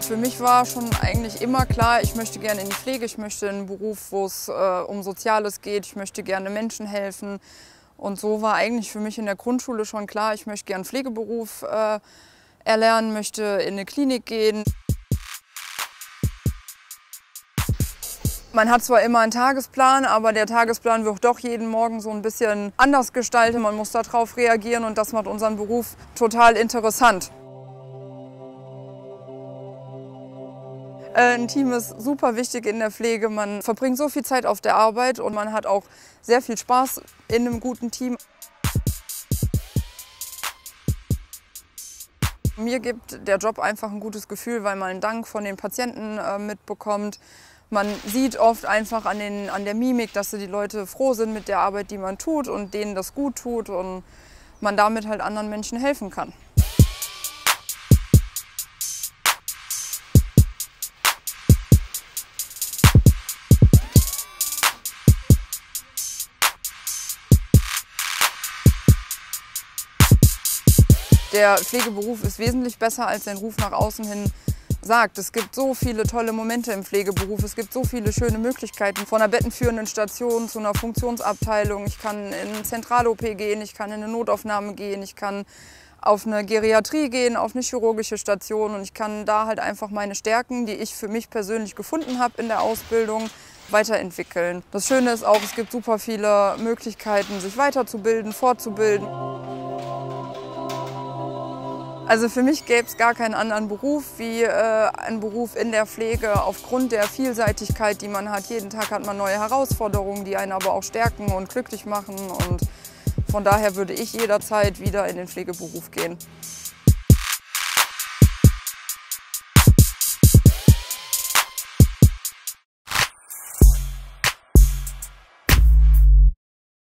Für mich war schon eigentlich immer klar, ich möchte gerne in die Pflege, ich möchte in einen Beruf, wo es um Soziales geht, ich möchte gerne Menschen helfen. Und so war eigentlich für mich in der Grundschule schon klar, ich möchte gerne einen Pflegeberuf erlernen, möchte in eine Klinik gehen. Man hat zwar immer einen Tagesplan, aber der Tagesplan wird doch jeden Morgen so ein bisschen anders gestaltet. Man muss darauf reagieren und das macht unseren Beruf total interessant. Ein Team ist super wichtig in der Pflege. Man verbringt so viel Zeit auf der Arbeit und man hat auch sehr viel Spaß in einem guten Team. Mir gibt der Job einfach ein gutes Gefühl, weil man einen Dank von den Patienten mitbekommt. Man sieht oft einfach an der Mimik, dass die Leute froh sind mit der Arbeit, die man tut und denen das gut tut und man damit halt anderen Menschen helfen kann. Der Pflegeberuf ist wesentlich besser, als sein Ruf nach außen hin sagt. Es gibt so viele tolle Momente im Pflegeberuf, es gibt so viele schöne Möglichkeiten. Von einer bettenführenden Station zu einer Funktionsabteilung. Ich kann in Zentral-OP gehen, ich kann in eine Notaufnahme gehen, ich kann auf eine Geriatrie gehen, auf eine chirurgische Station und ich kann da halt einfach meine Stärken, die ich für mich persönlich gefunden habe in der Ausbildung, weiterentwickeln. Das Schöne ist auch, es gibt super viele Möglichkeiten, sich weiterzubilden, fortzubilden. Also für mich gäbe es gar keinen anderen Beruf wie einen Beruf in der Pflege aufgrund der Vielseitigkeit, die man hat. Jeden Tag hat man neue Herausforderungen, die einen aber auch stärken und glücklich machen. Und von daher würde ich jederzeit wieder in den Pflegeberuf gehen.